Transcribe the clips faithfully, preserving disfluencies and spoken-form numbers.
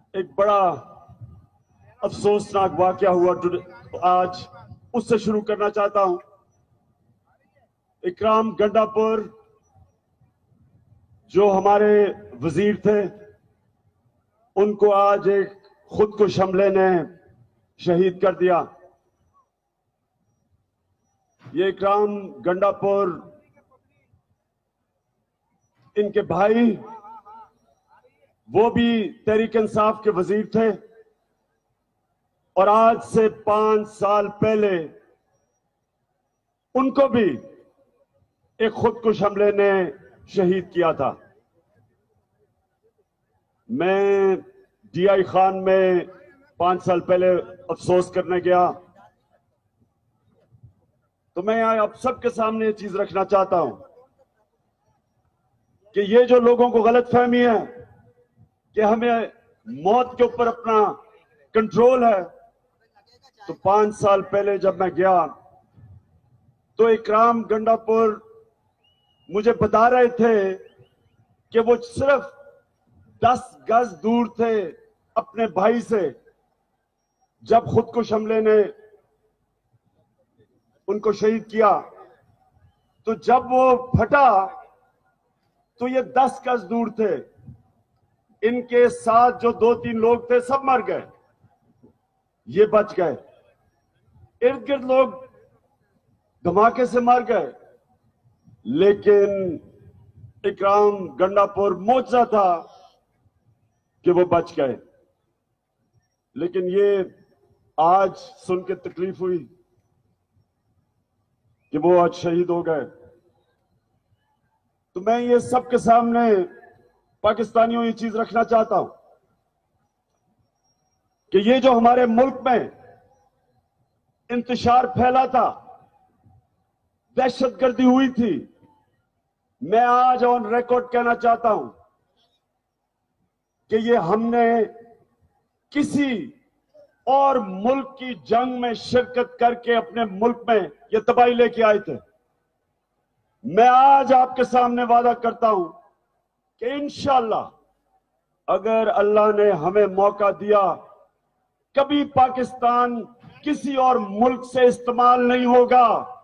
एक बड़ा अफसोसनाक वाकया हुआ आज, उससे शुरू करना चाहता हूं। इकराम गंडापुर जो हमारे वजीर थे, उनको आज एक खुदकुश हमले ने शहीद कर दिया। ये इकराम गंडापुर, इनके भाई, वो भी तहरीक इंसाफ के वजीर थे और आज से पांच साल पहले उनको भी एक खुदकुश हमले ने शहीद किया था। मैं डीआई खान में पांच साल पहले अफसोस करने गया, तो मैं यहां आप सबके सामने ये चीज रखना चाहता हूं कि ये जो लोगों को गलतफहमी है कि हमें मौत के ऊपर अपना कंट्रोल है, तो पांच साल पहले जब मैं गया तो इकराम गंडापुर मुझे बता रहे थे कि वो सिर्फ दस गज दूर थे अपने भाई से जब खुदकुश हमले ने उनको शहीद किया। तो जब वो फटा तो ये दस गज दूर थे, इनके साथ जो दो तीन लोग थे सब मर गए, ये बच गए। इर्द गिर्द लोग धमाके से मर गए, लेकिन इकराम गंडापुर मौजूदा था कि वो बच गए। लेकिन ये आज सुन के तकलीफ हुई कि वो आज शहीद हो गए। तो मैं ये सबके सामने पाकिस्तानियों ये चीज रखना चाहता हूं कि ये जो हमारे मुल्क में इंतशार फैला था, दहशतगर्दी हुई थी, मैं आज ऑन रिकॉर्ड कहना चाहता हूं कि ये हमने किसी और मुल्क की जंग में शिरकत करके अपने मुल्क में ये तबाही लेके आए थे। मैं आज आपके सामने वादा करता हूं कि इंशाअल्लाह अगर अल्लाह ने हमें मौका दिया, कभी पाकिस्तान किसी और मुल्क से इस्तेमाल नहीं होगा।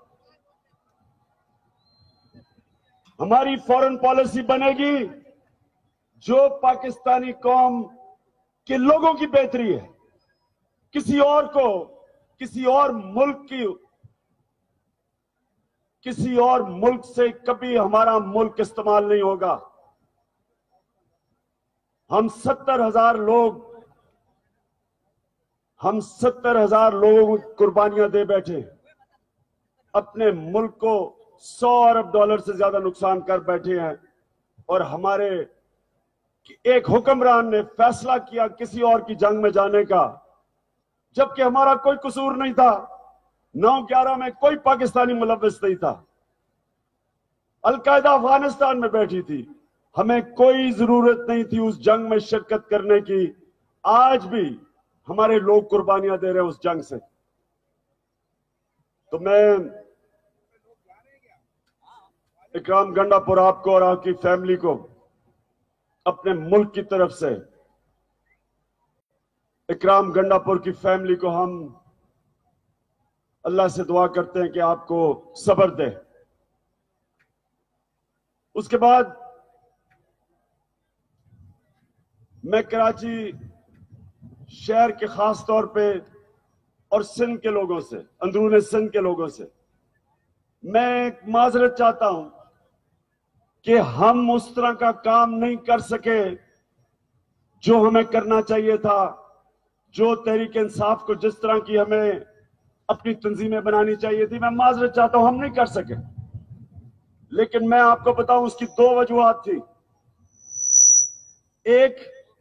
हमारी फॉरेन पॉलिसी बनेगी जो पाकिस्तानी कौम के लोगों की बेहतरी है। किसी और को, किसी और मुल्क की, किसी और मुल्क से कभी हमारा मुल्क इस्तेमाल नहीं होगा। हम सत्तर हजार लोग हम सत्तर हजार लोगों को कुर्बानियां दे बैठे, अपने मुल्क को सौ अरब डॉलर से ज्यादा नुकसान कर बैठे हैं, और हमारे एक हुक्मरान ने फैसला किया किसी और की जंग में जाने का, जबकि हमारा कोई कसूर नहीं था। नौ ग्यारह में कोई पाकिस्तानी मुलव्विस नहीं था। अलकायदा अफगानिस्तान में बैठी थी, हमें कोई जरूरत नहीं थी उस जंग में शिरकत करने की। आज भी हमारे लोग कुर्बानियां दे रहे हैं उस जंग से। तो मैं इकराम गंडापुर आपको और आपकी फैमिली को अपने मुल्क की तरफ से, इकराम गंडापुर की फैमिली को हम अल्लाह से दुआ करते हैं कि आपको सब्र दे। उसके बाद मैं कराची शहर के खास तौर पे और सिंध के लोगों से, अंदरूनी सिंध के लोगों से मैं एक माजरत चाहता हूं कि हम उस तरह का काम नहीं कर सके जो हमें करना चाहिए था, जो तहरीक इंसाफ को जिस तरह की हमें अपनी तंजीमें बनानी चाहिए थी। मैं माजरत चाहता हूं हम नहीं कर सके, लेकिन मैं आपको बताऊं उसकी दो वजूहात थी। एक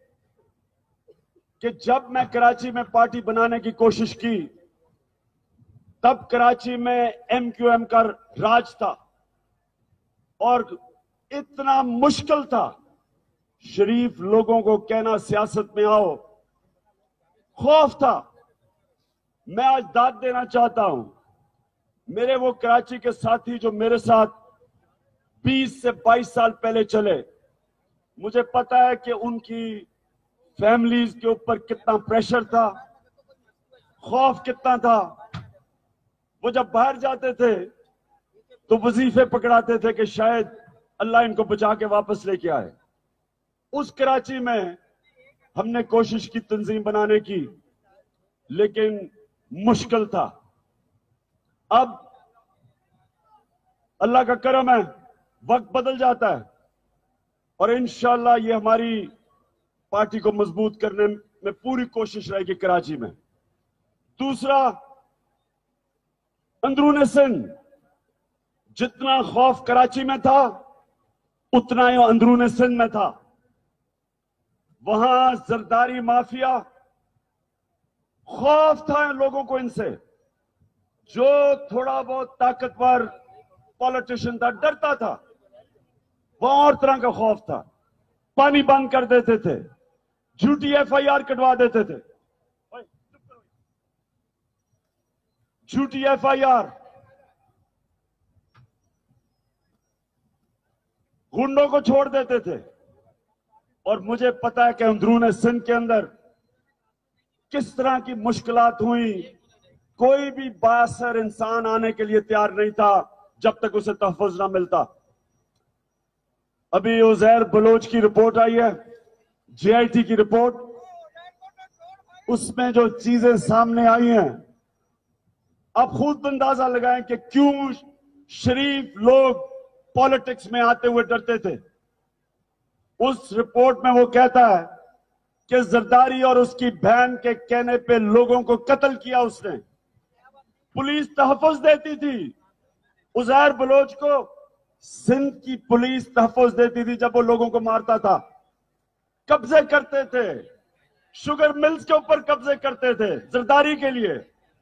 कि जब मैं कराची में पार्टी बनाने की कोशिश की, तब कराची में एम क्यू एम का राज था और इतना मुश्किल था शरीफ लोगों को कहना सियासत में आओ, खौफ था। मैं आज दाद देना चाहता हूं मेरे वो कराची के साथी जो मेरे साथ बीस से बाईस साल पहले चले। मुझे पता है कि उनकी फैमिलीज के ऊपर कितना प्रेशर था, खौफ कितना था। वो जब बाहर जाते थे तो वजीफे पकड़ाते थे कि शायद अल्लाह इनको बचा के वापस लेके आए। उस कराची में हमने कोशिश की तंजीम बनाने की, लेकिन मुश्किल था। अब अल्लाह का करम है, वक्त बदल जाता है और इंशाअल्लाह ये हमारी पार्टी को मजबूत करने में पूरी कोशिश रहेगी कराची में। दूसरा, अंदरूने सिंध जितना खौफ कराची में था उतना ही अंदरूने सिंध में था। वहां जरदारी माफिया, खौफ था इन लोगों को इनसे। जो थोड़ा बहुत ताकतवर पॉलिटिशियन था डरता था, वहां और तरह का खौफ था। पानी बंद कर देते थे, झूठी एफ आई आर कटवा देते थे, झूठी एफ आई आर, गुंडों को छोड़ देते थे। और मुझे पता है कि अंदरूने सिंध के अंदर किस तरह की मुश्किलात हुई। कोई भी बासर इंसान आने के लिए तैयार नहीं था जब तक उसे तहफ़्फ़ुज़ ना मिलता। अभी उज़ैर बलोच की रिपोर्ट आई है, जे आई टी की रिपोर्ट, उसमें जो चीजें सामने आई हैं, आप खुद अंदाजा लगाएं कि क्यों शरीफ लोग पॉलिटिक्स में आते हुए डरते थे। उस रिपोर्ट में वो कहता है कि जरदारी और उसकी बहन के कहने पे लोगों को कत्ल किया उसने। पुलिस तहफ़्फ़ुज़ देती थी उज़ैर बलोच को, सिंध की पुलिस तहफ़्फ़ुज़ देती थी जब वो लोगों को मारता था। कब्जे करते थे, शुगर मिल्स के ऊपर कब्जे करते थे जरदारी के लिए।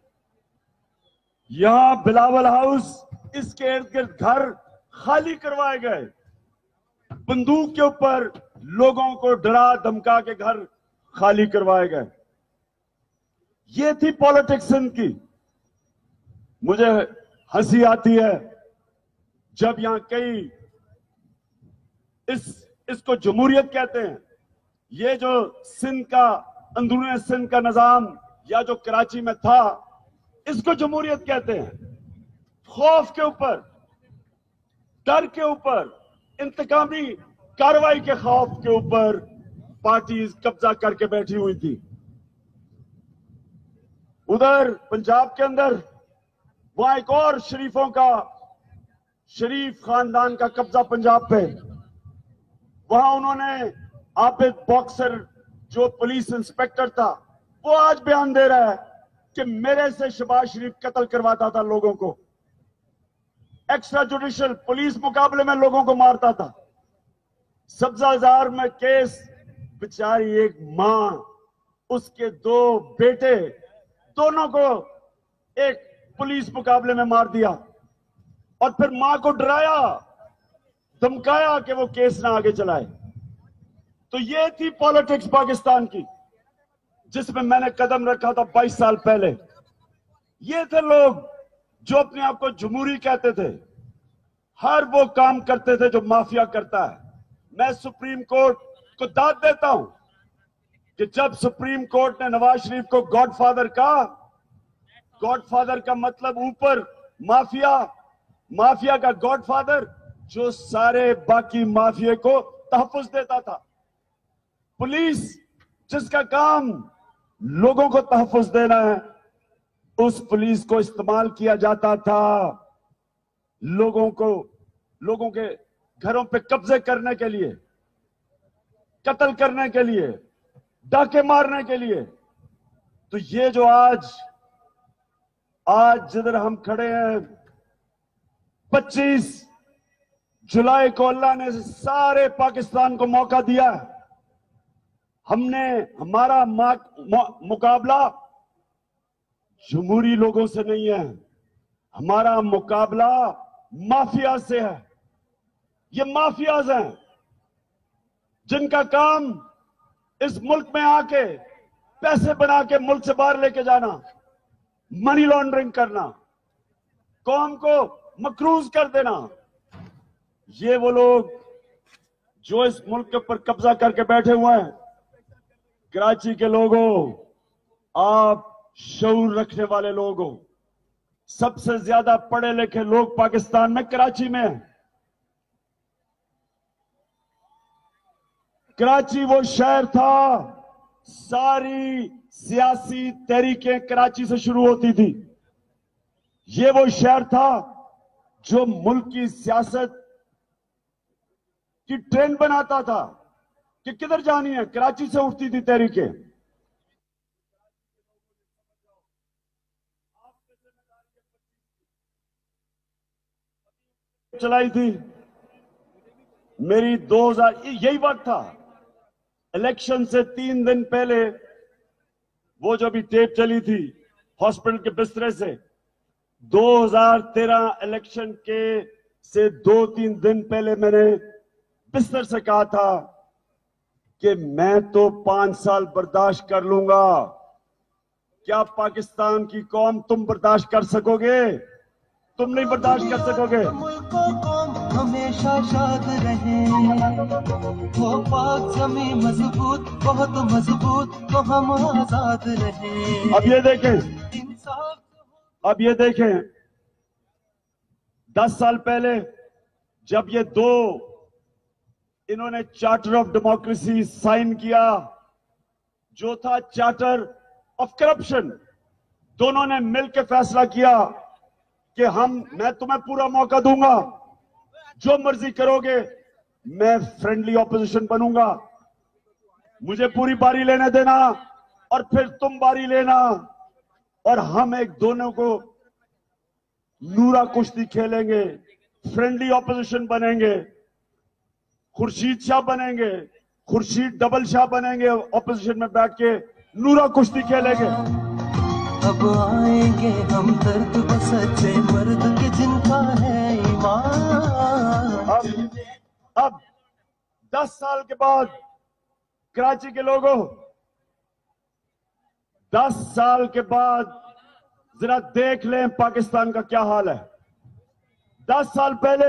यहां बिलावल हाउस, इसके इर्द गिर्द घर खाली करवाए गए, बंदूक के ऊपर लोगों को डरा धमका के घर खाली करवाए गए। ये थी पॉलिटिक्स सिंध की। मुझे हंसी आती है जब यहां कई इस इसको जमहूरियत कहते हैं। ये जो सिंध का, अंदरूनी सिंध का निजाम या जो कराची में था, इसको जमहूरियत कहते हैं। खौफ के ऊपर, डर के ऊपर, इंतकामी कार्रवाई के खौफ के ऊपर पार्टी कब्जा करके बैठी हुई थी। उधर पंजाब के अंदर वहां एक और शरीफों का, शरीफ खानदान का कब्जा पंजाब पे। वहां उन्होंने आबिद बॉक्सर जो पुलिस इंस्पेक्टर था, वो आज बयान दे रहा है कि मेरे से शहबाज शरीफ कत्ल करवाता था लोगों को, एक्स्ट्रा जुडिशियल पुलिस मुकाबले में लोगों को मारता था। सब्जाजार में केस, बेचारी एक मां, उसके दो बेटे, दोनों को एक पुलिस मुकाबले में मार दिया और फिर मां को डराया, धमकाया कि वो केस ना आगे चलाए। तो ये थी पॉलिटिक्स पाकिस्तान की, जिसमें मैंने कदम रखा था बाईस साल पहले। ये थे लोग जो अपने आप को जमहूरी कहते थे, हर वो काम करते थे जो माफिया करता है। मैं सुप्रीम कोर्ट को दाद देता हूं कि जब सुप्रीम कोर्ट ने नवाज शरीफ को गॉडफादर कहा, गॉडफादर का मतलब ऊपर माफिया, माफिया का गॉडफादर जो सारे बाकी माफिया को तहफ़्फ़ुज़ देता था। पुलिस जिसका काम लोगों को तहफ़्फ़ुज़ देना है, उस पुलिस को इस्तेमाल किया जाता था लोगों को, लोगों के घरों पे कब्जे करने के लिए, कत्ल करने के लिए, डाके मारने के लिए। तो ये जो आज आज जिधर हम खड़े हैं, पच्चीस जुलाई को अल्लाह ने सारे पाकिस्तान को मौका दिया। हमने, हमारा मुकाबला जमहूरी लोगों से नहीं है, हमारा मुकाबला माफिया से है। ये माफियाज हैं जिनका काम इस मुल्क में आके पैसे बना के मुल्क से बाहर लेके जाना, मनी लॉन्ड्रिंग करना, कौम को मकरूज कर देना। ये वो लोग जो इस मुल्क के ऊपर कब्जा करके बैठे हुए हैं, कराची के लोगों, आप शऊर रखने वाले लोग हो। सबसे ज्यादा पढ़े लिखे लोग पाकिस्तान में कराची में हैं। कराची वो शहर था, सारी सियासी तहरीकें कराची से शुरू होती थी। ये वो शहर था जो मुल्क की सियासत की ट्रेंड बनाता था कि किधर जानी है, कराची से उठती थी तहरीकें। चलाई थी मेरी दो हजार, यही वक्त था इलेक्शन से तीन दिन पहले, वो जो भी टेप चली थी हॉस्पिटल के बिस्तरे से, दो हजार तेरह इलेक्शन के से दो तीन दिन पहले मैंने बिस्तर से कहा था कि मैं तो पांच साल बर्दाश्त कर लूंगा। क्या पाकिस्तान की कौम तुम बर्दाश्त कर सकोगे? तुम नहीं बर्दाश्त कर सकोगे। हमेशा शाद रहे, वो पाक ज़मीं मजबूत, बहुत मजबूत, तो हम आजाद रहे। अब ये देखें, अब ये देखें, दस साल पहले जब ये दो इन्होंने चार्टर ऑफ डेमोक्रेसी साइन किया, जो था चार्टर ऑफ करप्शन, दोनों ने मिलकर फैसला किया कि हम मैं तुम्हें पूरा मौका दूंगा, जो मर्जी करोगे, मैं फ्रेंडली ऑपोजिशन बनूंगा, मुझे पूरी बारी लेने देना और फिर तुम बारी लेना, और हम एक दोनों को नूरा कुश्ती खेलेंगे, फ्रेंडली ऑपोजिशन बनेंगे, खुर्शीद शाह बनेंगे, खुर्शीद डबल शाह बनेंगे, ऑपोजिशन में बैठ के नूरा कुश्ती खेलेंगे। अब आएंगे हम दर्द को सच्चे मर्द के जिनका है ईमान। अब अब दस साल के बाद कराची के लोगों, दस साल के बाद जरा देख लें पाकिस्तान का क्या हाल है। दस साल पहले,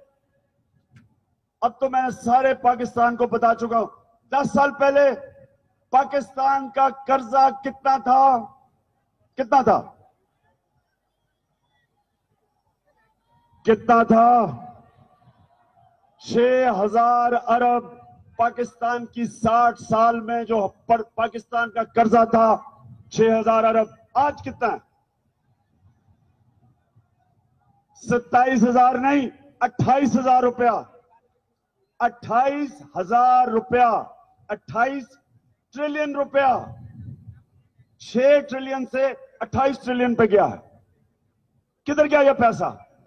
अब तो मैं सारे पाकिस्तान को बता चुका हूं, दस साल पहले पाकिस्तान का कर्जा कितना था? कितना था? कितना था? छह हजार अरब। पाकिस्तान की साठ साल में जो पाकिस्तान का कर्जा था छह हजार अरब। आज कितना है? सत्ताईस हजार नहीं, अट्ठाईस हजार रुपया। अट्ठाईस हजार रुपया, अट्ठाईस ट्रिलियन रुपया। छह ट्रिलियन से अट्ठाईस ट्रिलियन पे गया है। किधर गया यह पैसा?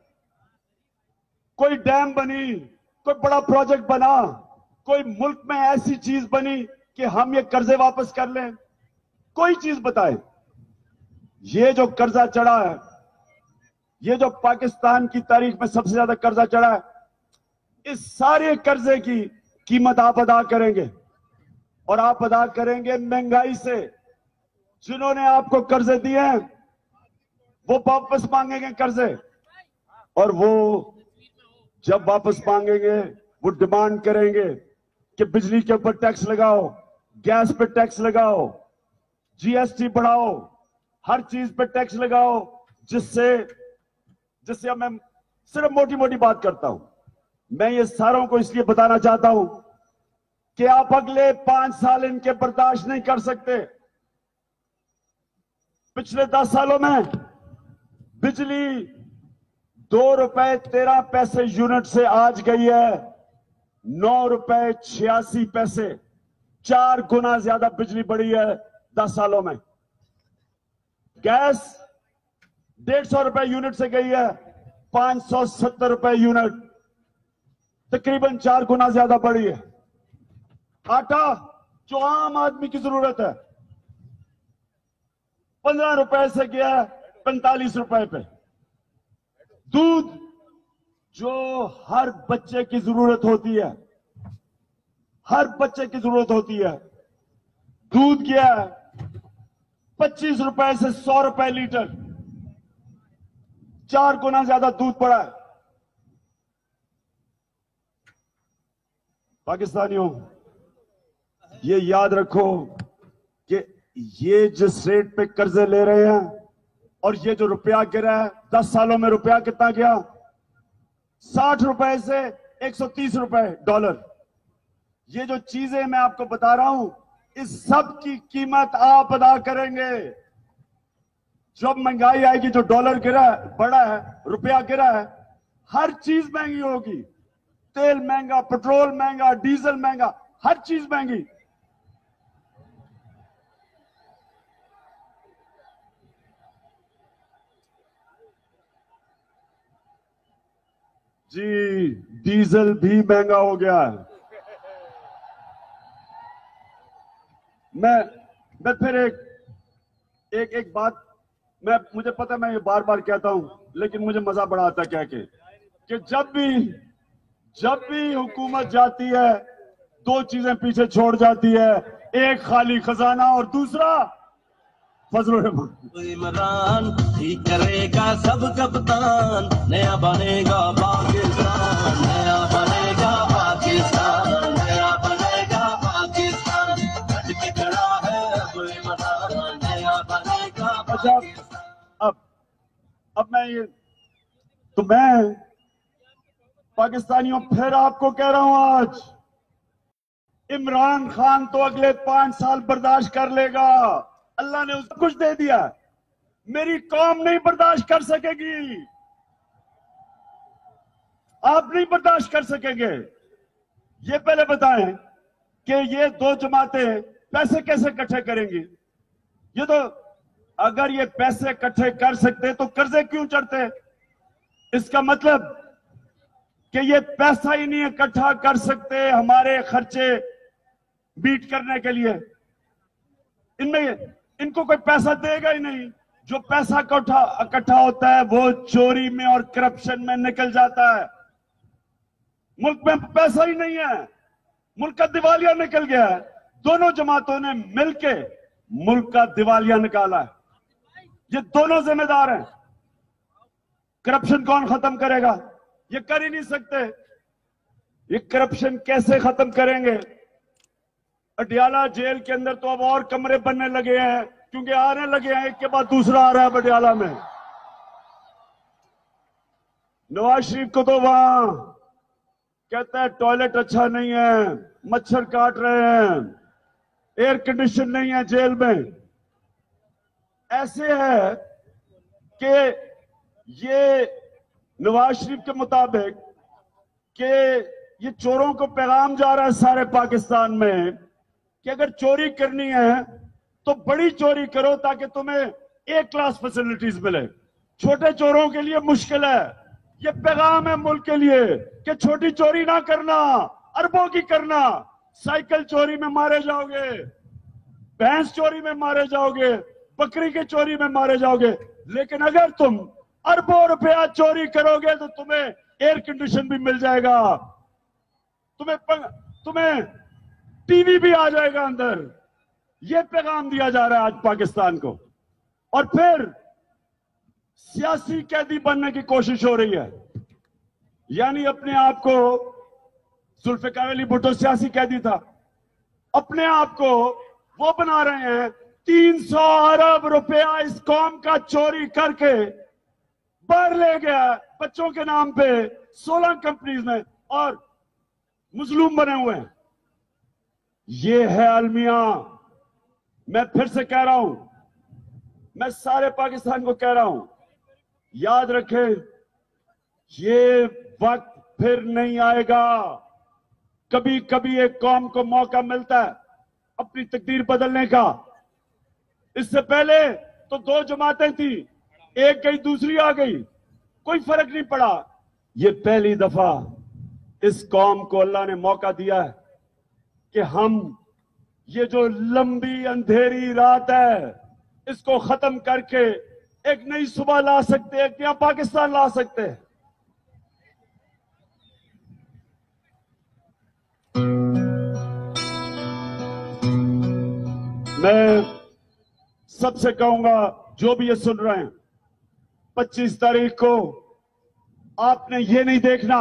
कोई डैम बनी, कोई बड़ा प्रोजेक्ट बना, कोई मुल्क में ऐसी चीज बनी कि हम ये कर्जे वापस कर लें? कोई चीज बताए। ये जो कर्जा चढ़ा है, ये जो पाकिस्तान की तारीख में सबसे ज्यादा कर्जा चढ़ा है, इस सारे कर्जे की कीमत आप अदा करेंगे, और आप अदा करेंगे महंगाई से। जिन्होंने आपको कर्जे दिए हैं वो वापस मांगेंगे कर्जे, और वो जब वापस मांगेंगे वो डिमांड करेंगे कि बिजली के ऊपर टैक्स लगाओ, गैस पे टैक्स लगाओ, जीएसटी बढ़ाओ, हर चीज पे टैक्स लगाओ, जिससे जिससे मैं सिर्फ मोटी मोटी बात करता हूं। मैं ये सारों को इसलिए बताना चाहता हूं कि आप अगले पांच साल इनके बर्दाश्त नहीं कर सकते। पिछले दस सालों में बिजली दो रुपए तेरह पैसे यूनिट से आज गई है नौ रुपए छियासी पैसे। चार गुना ज्यादा बिजली बढ़ी है दस सालों में। गैस डेढ़ सौ रुपए यूनिट से गई है पांच सौ सत्तर रुपए यूनिट, तकरीबन चार गुना ज्यादा बढ़ी है। आटा जो आम आदमी की जरूरत है पंद्रह रुपए से गया पैंतालीस रुपए पे। दूध जो हर बच्चे की जरूरत होती है, हर बच्चे की जरूरत होती है, दूध गया पच्चीस रुपए से सौ रुपए लीटर। चार गुना ज्यादा दूध पड़ा है। पाकिस्तानियों, ये याद रखो ये जिस रेट पे कर्जे ले रहे हैं और ये जो रुपया गिरा है, दस सालों में रुपया कितना गया? साठ रुपए से एक सौ तीस रुपए डॉलर। ये जो चीजें मैं आपको बता रहा हूं, इस सब की कीमत आप अदा करेंगे। जब महंगाई आएगी, जो डॉलर गिरा है, बढ़ा है, रुपया गिरा है, हर चीज महंगी होगी। तेल महंगा, पेट्रोल महंगा, डीजल महंगा, हर चीज महंगी। जी, डीजल भी महंगा हो गया है। मैं मैं फिर एक एक एक बात, मैं मुझे पता है मैं ये बार बार कहता हूं, लेकिन मुझे मजा बड़ा आता कह के कि जब भी जब भी हुकूमत जाती है, दो चीजें पीछे छोड़ जाती है। एक खाली खजाना और दूसरा फजल रहमान। इमरान ठीक करेगा सब कप्तान, नया बनेगा पाकिस्तान, नया बनेगा पाकिस्तान, नया बनेगा पाकिस्तान। डट के खड़ा है अब इमरान, नया बनेगा पाकिस्तान। अब अब मैं ये तो मैं पाकिस्तानियों फिर आपको कह रहा हूं, आज इमरान खान तो अगले पांच साल बर्दाश्त कर लेगा। अल्लाह ने उसको कुछ दे दिया, मेरी कौम नहीं बर्दाश्त कर सकेगी। आप नहीं बर्दाश्त कर सकेंगे। ये पहले बताएं कि ये दो जमातें पैसे कैसे इकट्ठे करेंगी? ये तो अगर ये पैसे इकट्ठे कर सकते तो कर्जे क्यों चढ़ते? इसका मतलब कि ये पैसा ही नहीं इकट्ठा कर सकते हमारे खर्चे बीट करने के लिए। इनमें इनको कोई पैसा देगा ही नहीं। जो पैसा इकट्ठा इकट्ठा होता है वो चोरी में और करप्शन में निकल जाता है। मुल्क में पैसा ही नहीं है, मुल्क का दिवालिया निकल गया है। दोनों जमातों ने मिलके मुल्क का दिवालिया निकाला है। ये दोनों जिम्मेदार हैं। करप्शन कौन खत्म करेगा? ये कर ही नहीं सकते। ये करप्शन कैसे खत्म करेंगे? पटियाला जेल के अंदर तो अब और कमरे बनने लगे हैं, क्योंकि आने लगे हैं, एक के बाद दूसरा आ रहा है पटियाला में। नवाज शरीफ को तो वहां कहता है टॉयलेट अच्छा नहीं है, मच्छर काट रहे हैं, एयर कंडीशन नहीं है जेल में। ऐसे है कि ये नवाज शरीफ के मुताबिक कि ये चोरों को पैगाम जा रहा है सारे पाकिस्तान में कि अगर चोरी करनी है तो बड़ी चोरी करो ताकि तुम्हें ए क्लास फैसिलिटीज मिले। छोटे चोरों के लिए मुश्किल है। ये पैगाम है मुल्क के लिए कि छोटी चोरी ना करना, अरबों की करना। साइकिल चोरी में मारे जाओगे, भैंस चोरी में मारे जाओगे, बकरी के चोरी में मारे जाओगे। लेकिन अगर तुम अरबों रुपया चोरी करोगे तो तुम्हें एयर कंडीशन भी मिल जाएगा, तुम्हें तुम्हें टीवी भी आ जाएगा अंदर। यह पैगाम दिया जा रहा है आज पाकिस्तान को। और फिर सियासी कैदी बनने की कोशिश हो रही है। यानी अपने आप को, जुल्फिकार अली भुट्टो सियासी कैदी था, अपने आप को वो बना रहे हैं तीन सौ अरब रुपया इस कौम का चोरी करके बाहर ले गया बच्चों के नाम पे सोलह कंपनीज में, और मुजलूम बने हुए हैं। ये है अलमिया। मैं फिर से कह रहा हूं, मैं सारे पाकिस्तान को कह रहा हूं, याद रखें, ये वक्त फिर नहीं आएगा। कभी कभी एक कौम को मौका मिलता है अपनी तकदीर बदलने का। इससे पहले तो दो जमातें थी, एक गई दूसरी आ गई, कोई फर्क नहीं पड़ा। ये पहली दफा इस कौम को अल्लाह ने मौका दिया है कि हम ये जो लंबी अंधेरी रात है इसको खत्म करके एक नई सुबह ला सकते हैं, एक नया पाकिस्तान ला सकते हैं। मैं सबसे कहूंगा, जो भी ये सुन रहे हैं, पच्चीस तारीख को आपने ये नहीं देखना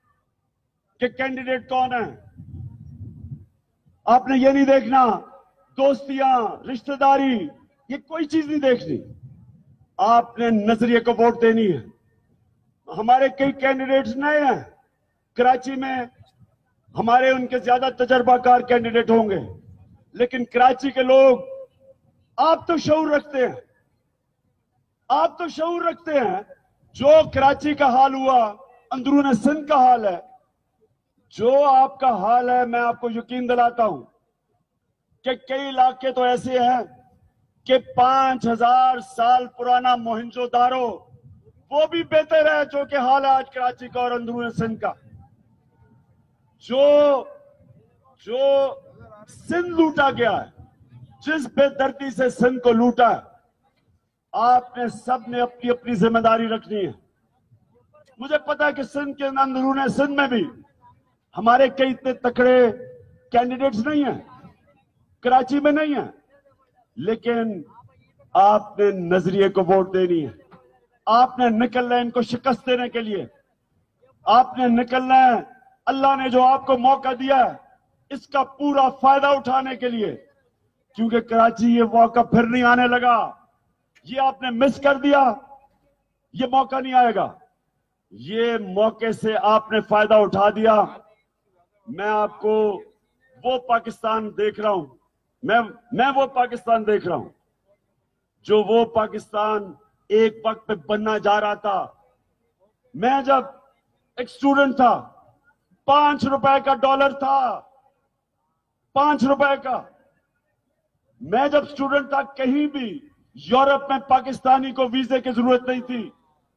कि कैंडिडेट कौन है, आपने ये नहीं देखना दोस्तियां, रिश्तेदारी, ये कोई चीज नहीं देखनी। आपने नजरिए को वोट देनी है। हमारे कई कैंडिडेट्स नए हैं कराची में, हमारे उनके ज्यादा तजर्बाकार कैंडिडेट होंगे, लेकिन कराची के लोग, आप तो शऊर रखते हैं, आप तो शऊर रखते हैं। जो कराची का हाल हुआ, अंदरून सिंध का हाल है, जो आपका हाल है, मैं आपको यकीन दिलाता हूं कि कई इलाके तो ऐसे हैं कि पांच हजार साल पुराना मोहनजोदारो वो भी बेहतर है जो कि हाल है आज कराची का और अंदरून सिंध का। जो जो सिंध लूटा गया है, जिस बेदर्दी से सिंध को लूटा है, आपने सब ने अपनी अपनी जिम्मेदारी रखनी है। मुझे पता है कि सिंध के अंदरून सिंध में भी हमारे कई इतने तकड़े कैंडिडेट्स नहीं हैं, कराची में नहीं है, लेकिन आपने नजरिए को वोट देनी है। आपने निकलना है इनको शिकस्त देने के लिए, आपने निकलना है अल्लाह ने जो आपको मौका दिया है इसका पूरा फायदा उठाने के लिए, क्योंकि कराची ये मौका फिर नहीं आने लगा। ये आपने मिस कर दिया, ये मौका नहीं आएगा। ये मौके से आपने फायदा उठा दिया। मैं आपको वो पाकिस्तान देख रहा हूं, मैं मैं वो पाकिस्तान देख रहा हूं जो वो पाकिस्तान एक वक्त पे बनना जा रहा था। मैं जब एक स्टूडेंट था, पांच रुपए का डॉलर था, पांच रुपए का। मैं जब स्टूडेंट था, कहीं भी यूरोप में पाकिस्तानी को वीजे की जरूरत नहीं थी।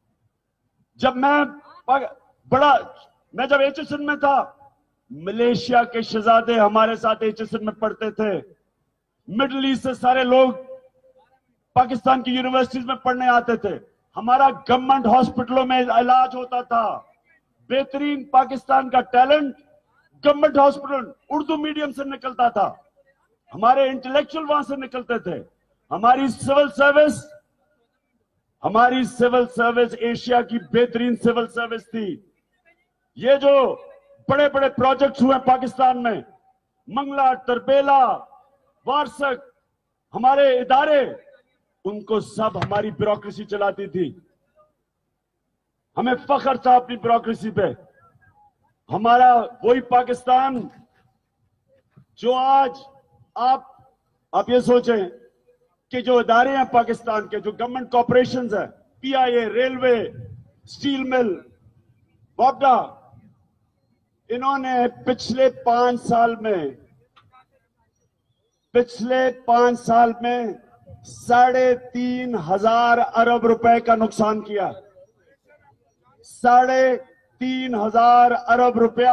जब मैं बड़ा मैं जब एच एस एन में था, मलेशिया के शहजादे हमारे साथ एच एस एन में पढ़ते थे। मिडिल ईस्ट से सारे लोग पाकिस्तान की यूनिवर्सिटीज में पढ़ने आते थे। हमारा गवर्नमेंट हॉस्पिटलों में इलाज होता था। बेहतरीन पाकिस्तान का talent government hospital Urdu medium से निकलता था। हमारे इंटेलेक्चुअल वहां से निकलते थे। हमारी सिविल सर्विस हमारी सिविल सर्विस एशिया की बेहतरीन सिविल सर्विस थी। ये जो बड़े बड़े प्रोजेक्ट्स हुए पाकिस्तान में, मंगला, तरबेला, वारसक, हमारे इदारे, उनको सब हमारी ब्यूरोक्रेसी चलाती थी। हमें फख्र था अपनी ब्यूरोक्रेसी पे। हमारा वही पाकिस्तान जो आज आप आप ये सोचें कि जो इदारे हैं पाकिस्तान के, जो गवर्नमेंट कॉर्पोरेशंस है, P I A, railway, steel mill, वापडा, इन्होंने पिछले पांच साल में पिछले पांच साल में साढ़े तीन हजार अरब रुपए का नुकसान किया। साढ़े तीन हजार अरब रुपया,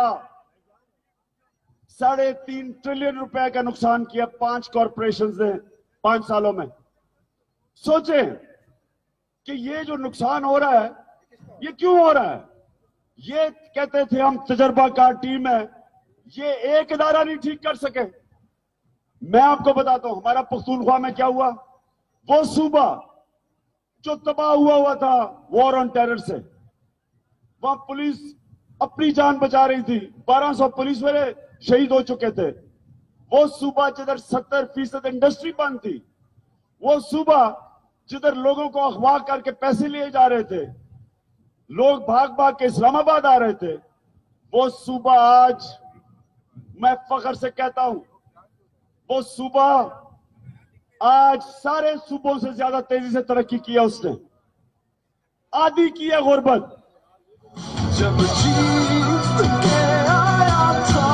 साढ़े तीन ट्रिलियन रुपए का नुकसान किया पांच कॉरपोरेशंस ने पांच सालों में। सोचें कि ये जो नुकसान हो रहा है, ये क्यों हो रहा है? ये कहते थे हम तजर्बाकार टीम है, ये एक इदारा नहीं ठीक कर सके। मैं आपको बताता हूं हमारा पख्तूनख्वा में क्या हुआ। वो सूबा जो तबाह हुआ हुआ था वॉर ऑन टेरर से, वहां पुलिस अपनी जान बचा रही थी, बारह सौ पुलिस वाले शहीद हो चुके थे। वो सूबा जिधर सत्तर फीसद इंडस्ट्री बंद थी, वो सूबा जिधर लोगों को अगवा करके पैसे लिए जा रहे थे, लोग भाग भाग के इस्लामाबाद आ रहे थे, वो सूबा आज मैं फख्र से कहता हूं, वो सूबा आज सारे सूबों से ज्यादा तेजी से तरक्की किया उसने। आधी की है गुर्बत। जब जीत के आया था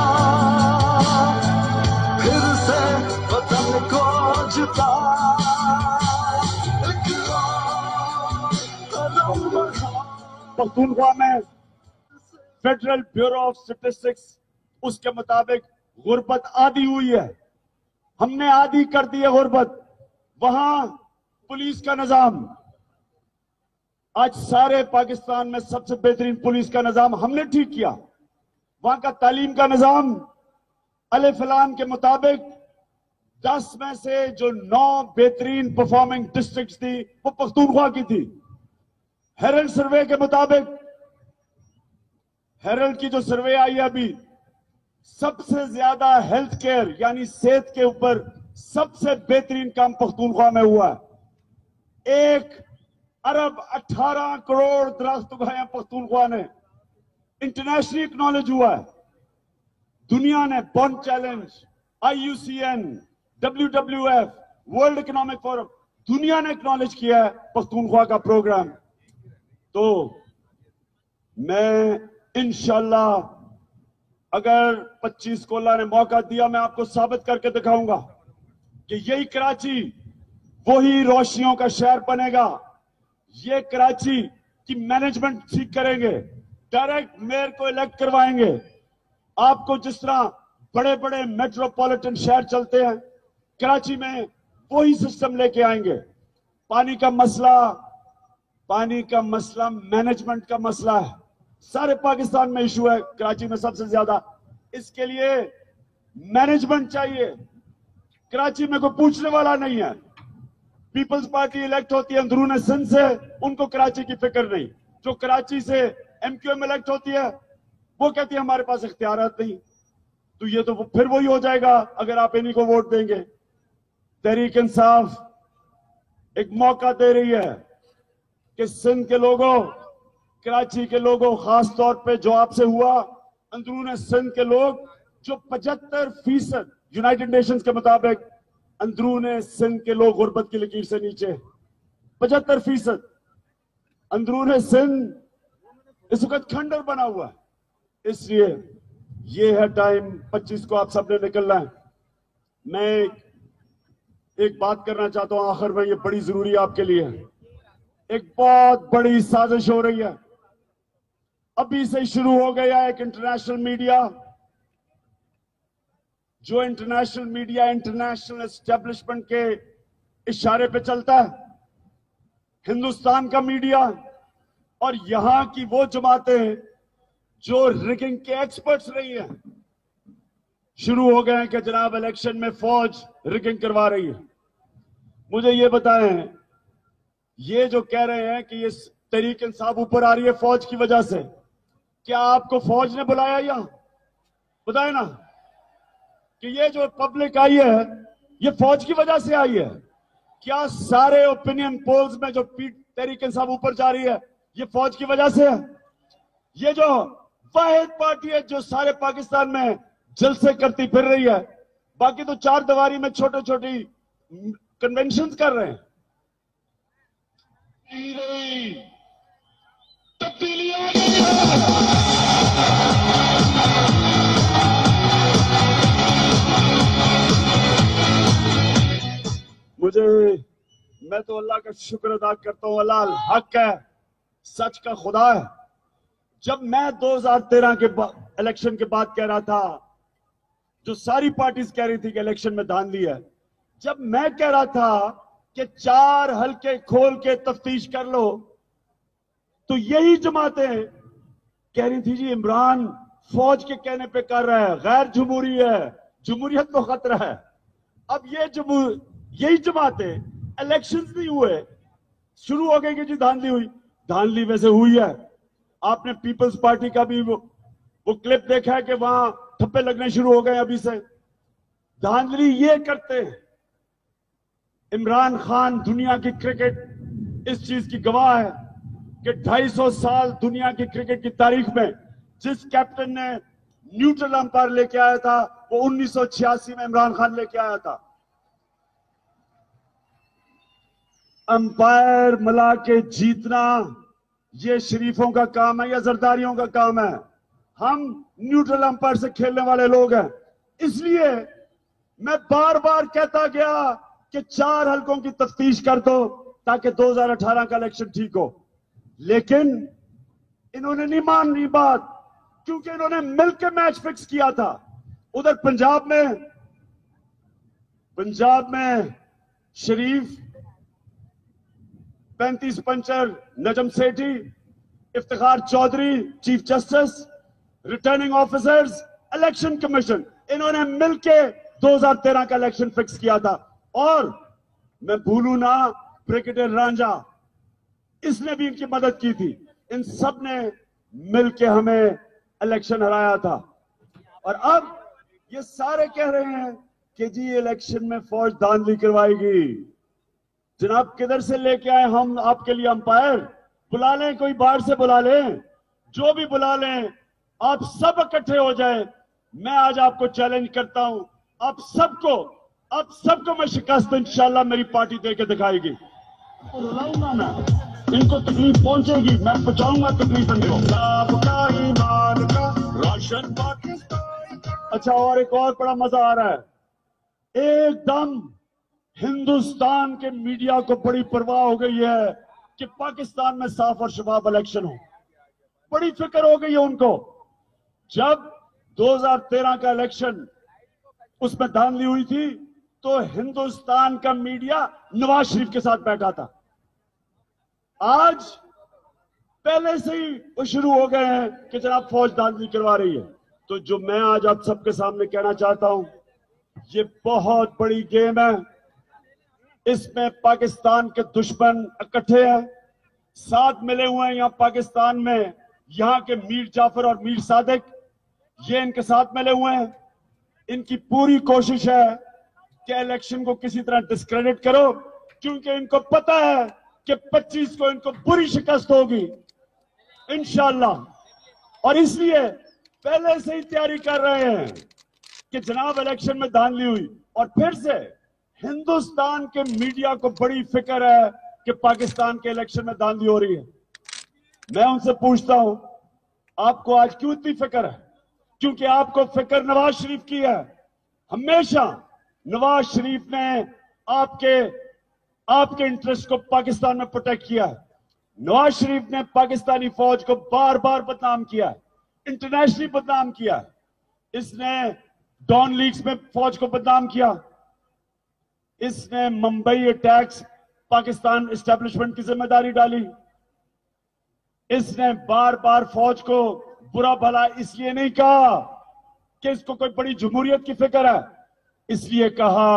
फिर से वतन को जिता, पख्तूनख्वा में फेडरल ब्यूरो ऑफ स्टेटिस्टिक्स उसके मुताबिक गुर्बत आधी हुई है। हमने आधी कर दी है गुर्बत। वहां पुलिस का निजाम, आज सारे पाकिस्तान में सबसे बेहतरीन पुलिस का निजाम हमने ठीक किया। वहां का तालीम का निजाम अले फलान के मुताबिक दस में से जो नौ बेहतरीन परफॉर्मिंग डिस्ट्रिक्ट थी वो पख्तूनख्वा की थी। हेरल्ड सर्वे के मुताबिक, हेरल्ड की जो सर्वे आई है अभी, सबसे ज्यादा हेल्थ केयर यानी सेहत के ऊपर सबसे बेहतरीन काम पख्तूनख्वा में हुआ है। एक अरब अठारह करोड़ दरख्त उगाए हैं पख्तूनख्वा ने। इंटरनेशनली एक्नॉलेज हुआ है। दुनिया ने bond challenge, I U C N, W W F, world economic forum, दुनिया ने एक्नॉलेज किया है पख्तूनख्वा का प्रोग्राम। तो मैं इंशाल्लाह अगर पच्चीस को अल्लाह ने मौका दिया, मैं आपको साबित करके दिखाऊंगा कि यही कराची वही रोशनियों का शहर बनेगा। ये कराची की मैनेजमेंट ठीक करेंगे, डायरेक्ट मेयर को इलेक्ट करवाएंगे। आपको जिस तरह बड़े बड़े मेट्रोपॉलिटन शहर चलते हैं, कराची में वही सिस्टम लेके आएंगे। पानी का मसला पानी का मसला मैनेजमेंट का मसला है। सारे पाकिस्तान में इशू है, कराची में सबसे ज्यादा। इसके लिए मैनेजमेंट चाहिए। कराची में कोई पूछने वाला नहीं है। पीपल्स पार्टी इलेक्ट होती है अंदरून सिंध से, उनको कराची की फिक्र नहीं। जो कराची से एमक्यूएम इलेक्ट होती है वो कहती है हमारे पास इख्तियारात नहीं। तो ये तो फिर वही हो जाएगा अगर आप इन्हीं को वोट देंगे। तहरीक इंसाफ एक मौका दे रही है कि सिंध के लोगों, कराची के लोगों, खास तौर पे जो आपसे हुआ, अंदरून सिंध के लोग जो पचहत्तर फीसद यूनाइटेड नेशंस के मुताबिक अंदरून सिंध के लोग गुर्बत की लकीर से नीचे, पचहत्तर फीसद अंदरून सिंध इस वक्त खंडर बना हुआ है। इसलिए ये है टाइम, पच्चीस को आप सबने निकलना है। मैं एक बात करना चाहता हूं आखिर में, ये बड़ी जरूरी है आपके लिए। एक बहुत बड़ी साजिश हो रही है, अभी से शुरू हो गया एक इंटरनेशनल मीडिया, जो इंटरनेशनल मीडिया इंटरनेशनल एस्टेब्लिशमेंट के इशारे पे चलता है, हिंदुस्तान का मीडिया और यहां की वो जमातें जो रिगिंग के एक्सपर्ट्स रही हैं, शुरू हो गए हैं कि जनाब इलेक्शन में फौज रिगिंग करवा रही है। मुझे ये बताएं, ये जो कह रहे हैं कि ये तहरीक इंसाफ ऊपर आ रही है फौज की वजह से, क्या आपको फौज ने बुलाया? यहां बताए ना कि ये जो पब्लिक आई है ये फौज की वजह से आई है? क्या सारे ओपिनियन पोल्स में जो तहरीक इंसाफ ऊपर जा रही है ये फौज की वजह से है? ये जो वाहिद पार्टी है जो सारे पाकिस्तान में जलसे करती फिर रही है, बाकी तो चार दीवारी में छोटे छोटी कन्वेंशंस कर रहे हैं। तब्दीली आ गई है। मुझे, मैं तो अल्लाह का शुक्र अदा करता हूं, अल्लाह हक है, सच का खुदा है। जब मैं दो हज़ार तेरह के इलेक्शन के बाद कह रहा था, जो सारी पार्टीज कह रही थी कि इलेक्शन में धांधली है, जब मैं कह रहा था कि चार हलके खोल के तफ्तीश कर लो, तो यही जमातें कह रही थी जी इमरान फौज के कहने पे कर रहा है, गैर जमहूरी है, जमहूरियत को खतरा है। अब ये जमहूर यही जमातें, इलेक्शंस नहीं हुए, शुरू हो गई कि जी धांधली हुई। धांधली वैसे हुई है। आपने पीपल्स पार्टी का भी वो, वो क्लिप देखा है कि वहां ठप्पे लगने शुरू हो गए अभी से। धांधली ये करते हैं। इमरान खान दुनिया की क्रिकेट इस चीज की गवाह है कि ढाई सौ साल दुनिया की क्रिकेट की तारीख में जिस कैप्टन ने न्यूट्रल अंपायर लेके आया था, वो उन्नीस सौ छियासी में इमरान खान लेके आया था। अंपायर मिला के जीतना ये शरीफों का काम है या जरदारियों का काम है? हम न्यूट्रल अंपायर से खेलने वाले लोग हैं। इसलिए मैं बार बार कहता गया कि चार हलकों की तफ्तीश कर दो ताकि दो हज़ार अठारह का इलेक्शन ठीक हो। लेकिन इन्होंने नहीं मानी बात, क्योंकि इन्होंने मिलकर मैच फिक्स किया था। उधर पंजाब में पंजाब में शरीफ, पैंतीस puncture Najam Sethi, Iftikhar Chaudhry chief justice, returning officers, election commission, इन्होंने मिलके दो हज़ार तेरह का इलेक्शन फिक्स किया था। और मैं भूलू ना ब्रिगेडियर रांझा, इसने भी इनकी मदद की थी। इन सब ने मिलके हमें इलेक्शन हराया था। और अब ये सारे कह रहे हैं कि जी इलेक्शन में फौज धांधली करवाएगी। जनाब किधर से लेके आए हम आपके लिए अंपायर? बुला लें, कोई बाहर से बुला लें, जो भी बुला लें, आप सब इकट्ठे हो जाएं। मैं आज आपको चैलेंज करता हूं, आप सबको आप सबको मैं शिकस्त इंशाल्लाह मेरी पार्टी दे के दिखाएगी। तो रुलाऊंगा मैं, इनको तकलीफ पहुंचेगी, मैं पहुंचाऊंगा तकलीफ इनको। ईमान का राशन पाकिस्तान का। अच्छा, और एक और बड़ा मजा आ रहा है, एकदम हिंदुस्तान के मीडिया को बड़ी परवाह हो गई है कि पाकिस्तान में साफ और शफाफ इलेक्शन हो। बड़ी फिक्र हो गई है उनको। जब दो हज़ार तेरह का इलेक्शन उसमें धांधली हुई थी तो हिंदुस्तान का मीडिया नवाज शरीफ के साथ बैठा था। आज पहले से ही वो शुरू हो गए हैं कि जनाब फौज धांधली करवा रही है। तो जो मैं आज आप सबके सामने कहना चाहता हूं, ये बहुत बड़ी गेम है। इसमें पाकिस्तान के दुश्मन इकट्ठे हैं, साथ मिले हुए हैं। यहां पाकिस्तान में यहां के मीर जाफर और मीर सादिक, ये इनके साथ मिले हुए हैं। इनकी पूरी कोशिश है कि इलेक्शन को किसी तरह डिस्क्रेडिट करो, क्योंकि इनको पता है कि पच्चीस को इनको बुरी शिकस्त होगी इंशाल्लाह। और इसलिए पहले से ही तैयारी कर रहे हैं कि जनाब इलेक्शन में धांधली हुई। और फिर से हिंदुस्तान के मीडिया को बड़ी फिक्र है कि पाकिस्तान के इलेक्शन में धांधली हो रही है। मैं उनसे पूछता हूं, आपको आज क्यों इतनी फिक्र है? क्योंकि आपको फिक्र नवाज शरीफ की है। हमेशा नवाज शरीफ ने आपके आपके इंटरेस्ट को पाकिस्तान में प्रोटेक्ट किया है। नवाज शरीफ ने पाकिस्तानी फौज को बार बार बदनाम किया है, इंटरनेशनली बदनाम किया है। इसने डॉन लीग्स में फौज को बदनाम किया, इसने मुंबई अटैक्स पाकिस्तान एस्टेब्लिशमेंट की जिम्मेदारी डाली। इसने बार बार फौज को बुरा भला इसलिए नहीं कहा कि इसको कोई बड़ी जमहूरियत की फिक्र है, इसलिए कहा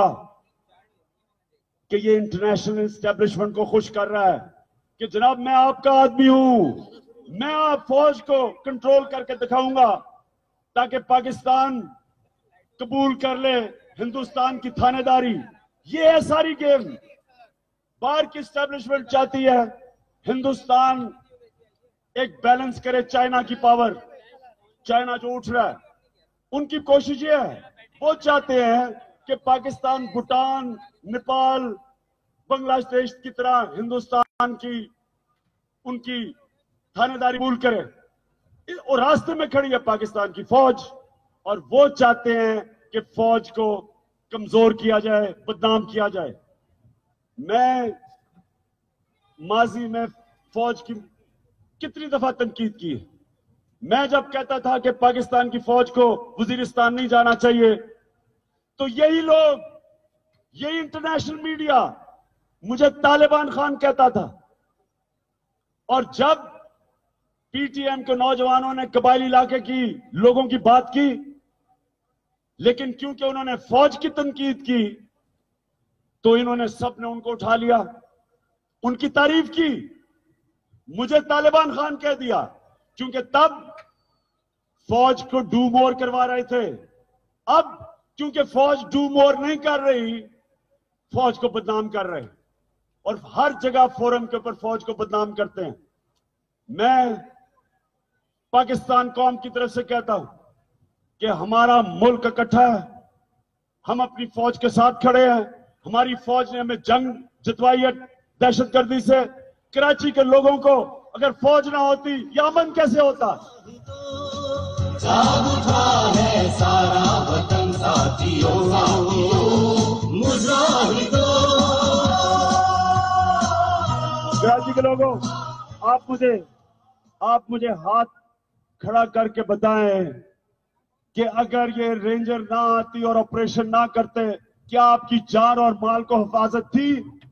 कि ये इंटरनेशनल एस्टेब्लिशमेंट को खुश कर रहा है कि जनाब मैं आपका आदमी हूं, मैं आप फौज को कंट्रोल करके दिखाऊंगा ताकि पाकिस्तान कबूल कर ले हिंदुस्तान की थानेदारी। ये है सारी गेम। बाहर की एस्टेब्लिशमेंट चाहती है हिंदुस्तान एक बैलेंस करे चाइना की पावर। चाइना जो उठ रहा है, उनकी कोशिश ये है, वो चाहते हैं कि पाकिस्तान भूटान, नेपाल, बांग्लादेश की तरह हिंदुस्तान की उनकी थानेदारी कबूल करे। और रास्ते में खड़ी है पाकिस्तान की फौज, और वो चाहते हैं कि फौज को कमजोर किया जाए, बदनाम किया जाए। मैं माजी में फौज की कितनी दफा तनकीद की है। मैं जब कहता था कि पाकिस्तान की फौज को वजीरिस्तान नहीं जाना चाहिए, तो यही लोग, यही इंटरनेशनल मीडिया मुझे तालिबान खान कहता था। और जब पीटीएम के नौजवानों ने कबायली इलाके की लोगों की बात की, लेकिन क्योंकि उन्होंने फौज की तनकीद की, तो इन्होंने सबने उनको उठा लिया, उनकी तारीफ की, मुझे तालिबान खान कह दिया, क्योंकि तब फौज को डू मोर करवा रहे थे। अब क्योंकि फौज डू मोर नहीं कर रही, फौज को बदनाम कर रहे हैं, और हर जगह फोरम के ऊपर फौज को बदनाम करते हैं। मैं पाकिस्तान कौम की तरफ से कहता हूं कि हमारा मुल्क इकट्ठा है, हम अपनी फौज के साथ खड़े हैं। हमारी फौज ने हमें जंग जितवाई है दहशतगर्दी से। कराची के लोगों को अगर फौज ना होती, यह अमन कैसे होता? जाग उठा है सारा वतन साथियों, मुजाहिदों। कराची के लोगों, आप मुझे आप मुझे हाथ खड़ा करके बताएं कि अगर ये रेंजर ना आती और ऑपरेशन ना करते, क्या आपकी जान और माल को हिफाजत थी?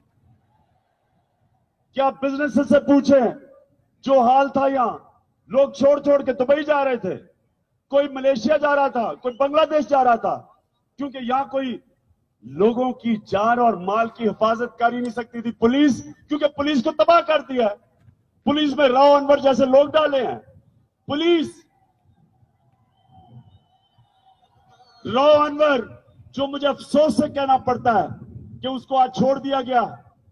क्या बिजनेस से पूछें, जो हाल था यहां, लोग छोड़ छोड़ के दुबई जा रहे थे, कोई मलेशिया जा रहा था, कोई बांग्लादेश जा रहा था, क्योंकि यहां कोई लोगों की जान और माल की हिफाजत कर ही नहीं सकती थी पुलिस, क्योंकि पुलिस को तबाह कर दिया है। पुलिस में राव अनवर जैसे लोग डाले हैं। पुलिस राव अनवर जो मुझे अफसोस से कहना पड़ता है कि उसको आज छोड़ दिया गया।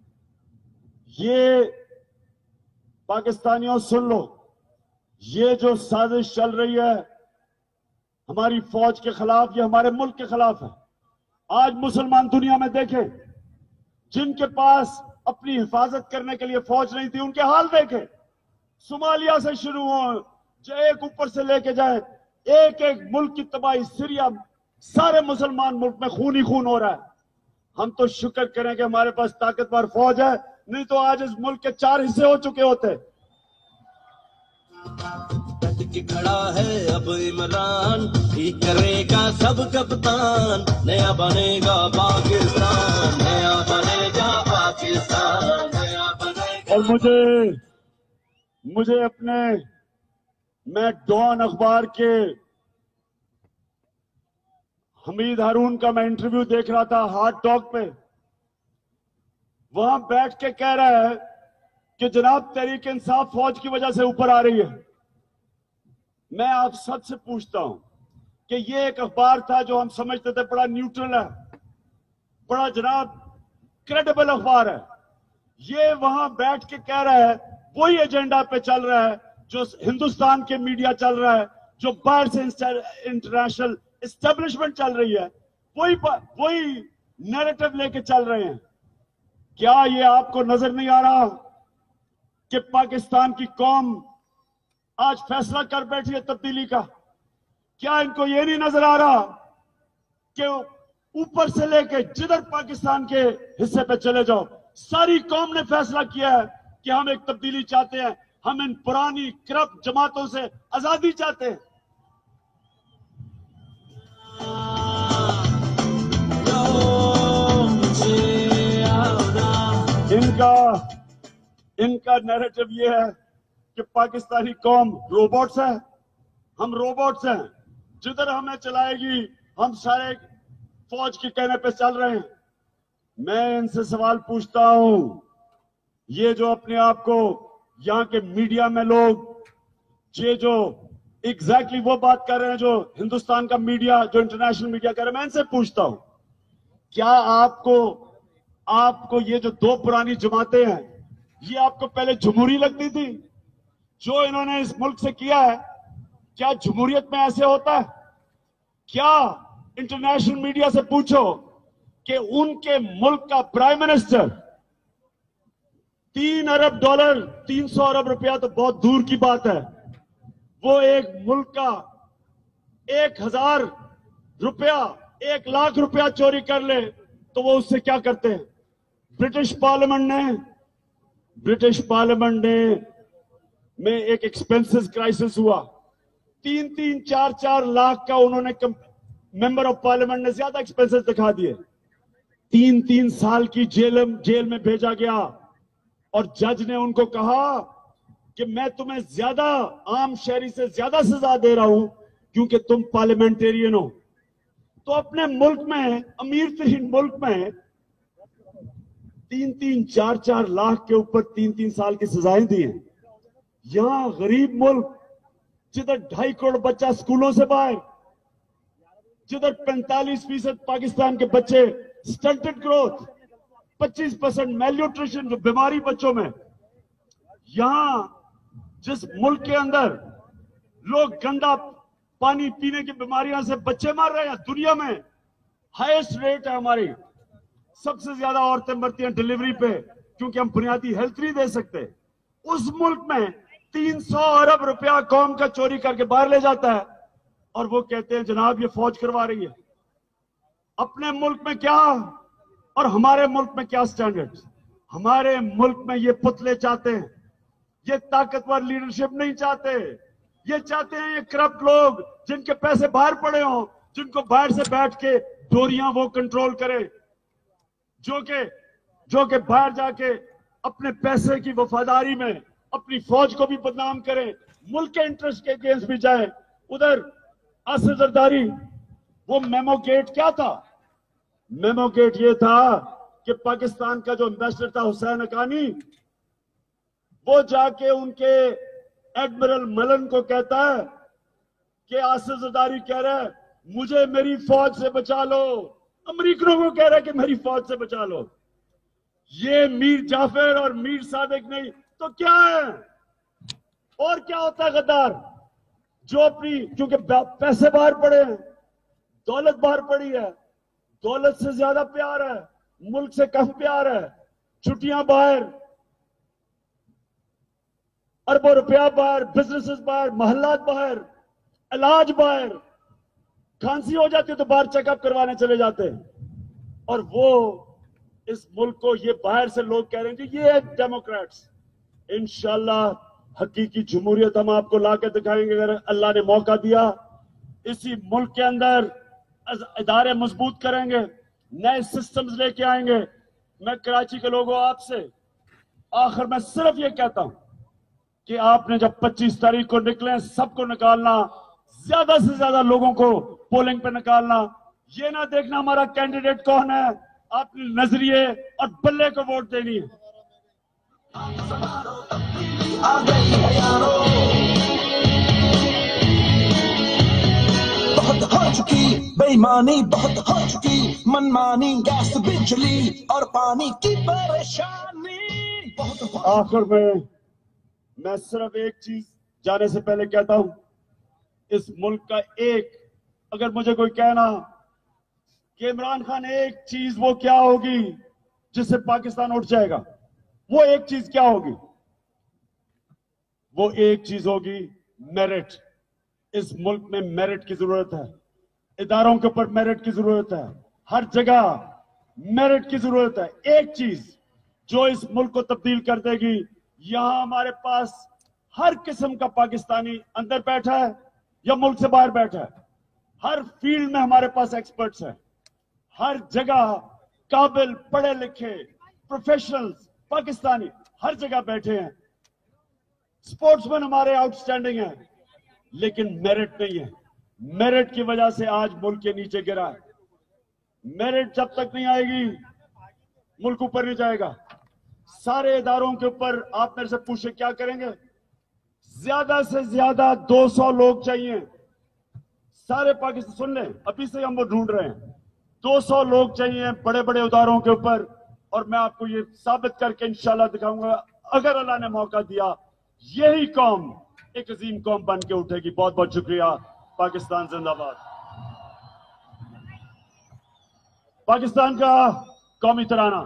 ये पाकिस्तानियों सुन लो, ये जो साजिश चल रही है हमारी फौज के खिलाफ, ये हमारे मुल्क के खिलाफ है। आज मुसलमान दुनिया में देखें, जिनके पास अपनी हिफाजत करने के लिए फौज नहीं थी, उनके हाल देखें। सोमालिया से शुरू हो, जो एक ऊपर से लेके जाए, एक एक मुल्क की तबाही, सीरिया, सारे मुसलमान मुल्क में खून ही खून हो रहा है। हम तो शुक्र करें कि हमारे पास ताकतवर फौज है, नहीं तो आज इस मुल्क के चार हिस्से हो चुके होते। कि खड़ा है अब इमरान, ठीक करेगा सब कप्तान, नया बनेगा पाकिस्तान, नया बनेगा पाकिस्तान, नया बनेगा। और मुझे मुझे अपने मैं डॉन अखबार के हमीद हारून का मैं इंटरव्यू देख रहा था हार्ट टॉक पे। वहां बैठ के कह रहा है कि जनाब तहरीक इंसाफ फौज की वजह से ऊपर आ रही है। मैं आप सबसे पूछता हूं कि ये एक अखबार था जो हम समझते थे बड़ा न्यूट्रल है, बड़ा जनाब क्रेडिबल अखबार है। ये वहां बैठ के कह रहा है वही एजेंडा पे चल रहा है जो हिंदुस्तान के मीडिया चल रहा है, जो बाहर से इंटरनेशनल एस्टेब्लिशमेंट चल रही है, वही वही नैरेटिव लेके चल रहे हैं। क्या ये आपको नजर नहीं आ रहा कि पाकिस्तान की कौम आज फैसला कर बैठी है तब्दीली का? क्या इनको ये नहीं नजर आ रहा कि ऊपर से लेके जिधर पाकिस्तान के हिस्से पे चले जाओ, सारी कौम ने फैसला किया है कि हम एक तब्दीली चाहते हैं, हम इन पुरानी करप्ट जमातों से आजादी चाहते हैं। इनका इनका नैरेटिव ये है कि पाकिस्तानी कौम रोबोट्स है, हम रोबोट्स हैं, जिधर हमें चलाएगी हम सारे फौज के कहने पे चल रहे हैं। मैं इनसे सवाल पूछता हूं, ये जो अपने आप को यहां के मीडिया में लोग ये जो एग्जैक्टली वो बात कर रहे हैं जो हिंदुस्तान का मीडिया, जो इंटरनेशनल मीडिया कर रहे हैं, मैं इनसे पूछता हूं, क्या आपको आपको ये जो दो पुरानी जमातें हैं, ये आपको पहले जमहूरी लगती थी? जो इन्होंने इस मुल्क से किया है, क्या जमहूरियत में ऐसे होता है? क्या इंटरनेशनल मीडिया से पूछो कि उनके मुल्क का प्राइम मिनिस्टर तीन अरब डॉलर, तीन सौ अरब रुपया तो बहुत दूर की बात है, वो एक मुल्क का एक हजार रुपया, एक लाख रुपया चोरी कर ले तो वो उससे क्या करते हैं? ब्रिटिश पार्लियामेंट ने ब्रिटिश पार्लियामेंट ने में एक एक्सपेंसेस क्राइसिस हुआ, तीन तीन चार चार लाख का उन्होंने मेंबर ऑफ पार्लियामेंट ने ज्यादा एक्सपेंसेस दिखा दिए। तीन तीन साल की जेल जेल में भेजा गया और जज ने उनको कहा कि मैं तुम्हें ज्यादा, आम शहरी से ज्यादा सजा दे रहा हूं क्योंकि तुम पार्लियामेंटेरियन हो। तो अपने मुल्क में, अमीर तरीन मुल्क में, तीन तीन चार चार लाख के ऊपर तीन तीन साल की सजाएं दी हैं। यहां गरीब मुल्क जिधर ढाई करोड़ बच्चा स्कूलों से बाहर, जिधर पैंतालीस फीसद पाकिस्तान के बच्चे स्टंटेड ग्रोथ, पच्चीस परसेंट मेलन्यूट्रिशन, जो बीमारी बच्चों में, यहां जिस मुल्क के अंदर लोग गंदा पानी पीने की बीमारियों से बच्चे मर रहे हैं, दुनिया में हाईएस्ट रेट है हमारी, सबसे ज्यादा औरतें मरती हैं डिलीवरी पे क्योंकि हम बुनियादी हेल्थ नहीं दे सकते। उस मुल्क में तीन सौ अरब रुपया कौम का चोरी करके बाहर ले जाता है और वो कहते हैं जनाब ये फौज करवा रही है। अपने मुल्क में क्या और हमारे मुल्क में क्या स्टैंडर्ड? हमारे मुल्क में ये पुतले चाहते हैं, ये ताकतवर लीडरशिप नहीं चाहते, ये चाहते हैं ये करप्ट लोग जिनके पैसे बाहर पड़े हों, जिनको बाहर से बैठ के डोरियां वो कंट्रोल करे, जो के जो के बाहर जाके अपने पैसे की वफादारी में अपनी फौज को भी बदनाम करे, मुल्क के इंटरेस्ट के अगेंस्ट भी जाए। उधर आसिफ जरदारी, वो मेमो गेट क्या था? मेमो गेट ये था कि पाकिस्तान का जो एम्बेसडर था हुसैन हक्कानी, वो जाके उनके एडमिरल मलन को कहता है कि आसिफ जरदारी कह रहा है मुझे मेरी फौज से बचा लो, अमरीकनों को कह रहा है कि मेरी फौज से बचा लो। ये मीर जाफर और मीर सादिक नहीं तो क्या है? और क्या होता है गद्दार? जो अपनी, क्योंकि पैसे बाहर पड़े हैं, दौलत बाहर पड़ी है, दौलत से ज्यादा प्यार है, मुल्क से कम प्यार है, छुट्टियां बाहर, अरबों रुपया बाहर, बिजनेसेस बाहर, मोहल्लात बाहर, इलाज बाहर, खांसी हो जाती है तो बाहर चेकअप करवाने चले जाते हैं। और वो इस मुल्क को, ये बाहर से लोग कह रहे हैं कि ये है डेमोक्रेट्स। इंशाल्लाह हकीकी जमहूरियत हम आपको लाके दिखाएंगे अगर अल्लाह ने मौका दिया। इसी मुल्क के अंदर इदारे मजबूत करेंगे, नए सिस्टम्स लेके आएंगे। मैं कराची के लोगों आपसे आखिर में सिर्फ ये कहता हूं कि आपने जब पच्चीस तारीख को निकले, सबको निकालना, ज्यादा से ज्यादा लोगों को पोलिंग पे निकालना। ये ना देखना हमारा कैंडिडेट कौन है, अपने नजरिए और बल्ले को वोट देनी है। बहुत हो चुकी बेईमानी, बहुत हो चुकी मनमानी, गैस बिजली और पानी की परेशानी बहुत हो। आखिर में मैं सिर्फ एक चीज जाने से पहले कहता हूं, इस मुल्क का एक, अगर मुझे कोई कहना कि इमरान खान एक चीज वो क्या होगी जिससे पाकिस्तान उठ जाएगा, वो एक चीज क्या होगी? वो एक चीज होगी मेरिट। इस मुल्क में मेरिट की जरूरत है, इदारों के ऊपर मेरिट की जरूरत है, हर जगह मेरिट की जरूरत है। एक चीज जो इस मुल्क को तब्दील कर देगी। यहां हमारे पास हर किस्म का पाकिस्तानी अंदर बैठा है या मुल्क से बाहर बैठा है, हर फील्ड में हमारे पास एक्सपर्ट्स हैं, हर जगह काबिल पढ़े लिखे प्रोफेशनल्स पाकिस्तानी हर जगह बैठे हैं। स्पोर्ट्समैन हमारे आउटस्टैंडिंग हैं, लेकिन मेरिट नहीं है। मेरिट की वजह से आज मुल्क के नीचे गिरा है। मेरिट जब तक नहीं आएगी मुल्क ऊपर नहीं जाएगा। सारे इदारों के ऊपर आप मेरे से पूछे क्या करेंगे? ज्यादा से ज्यादा दो सौ लोग चाहिए। सारे पाकिस्तान सुन लें, अभी से हम वो ढूंढ रहे हैं। दो सौ लोग चाहिए बड़े बड़े इदारों के ऊपर, और मैं आपको ये साबित करके इंशाल्लाह दिखाऊंगा, अगर अल्लाह ने मौका दिया, यही कौम एक अजीम कौम बन के उठेगी। बहुत बहुत शुक्रिया। पाकिस्तान जिंदाबाद। पाकिस्तान का कौमी तराना।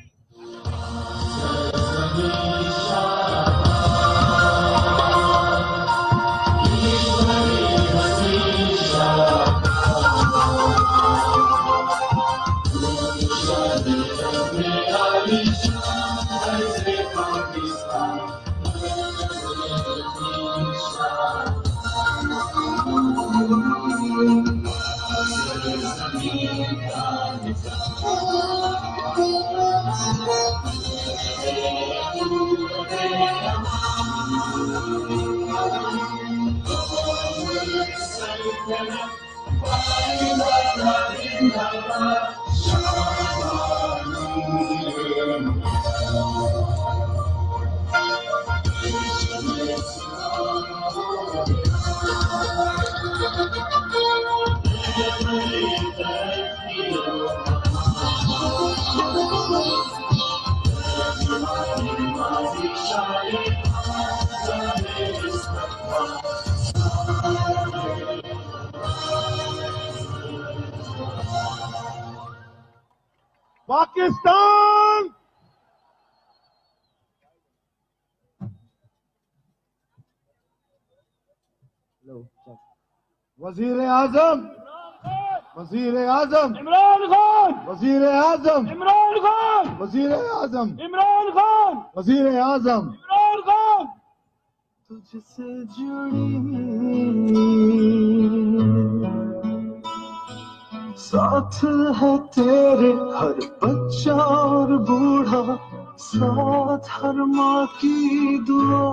पाकिस्तान वजीर आजम वजीर आजम इमरान खान, वजीर आजम इमरान खान, वजीर आजम इमरान खान, वजीर आजम इमरान खान। तुझसे जुड़ी साथ है तेरे हर बच्चा और बूढ़ा, साथ हर माँ की दुआ,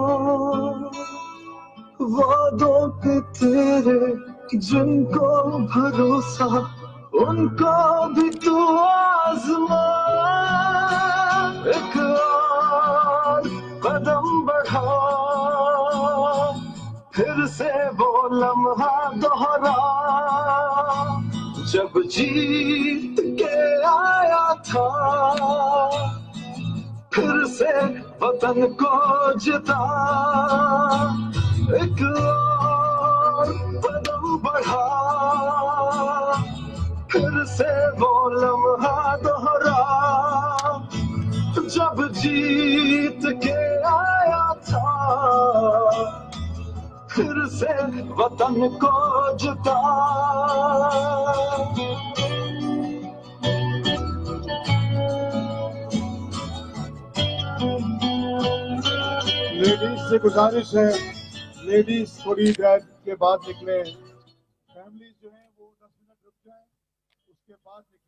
वादों के तेरे जिनको भरोसा, उनको भी तू आजमा। एक और कदम बढ़ा, फिर से वो लम्हा दोहरा, जब जीत के आया था, फिर से वतन को जिता, एक और कदम बढ़ा, फिर से वो लम्हा दोहरा, जब जीत के आया था, फिर से वतन को जिता। लेडीज से गुजारिश है, लेडीज थोड़ी देर के बाद निकले, फैमिली जो है वो दस मिनट रुक जाए, उसके बाद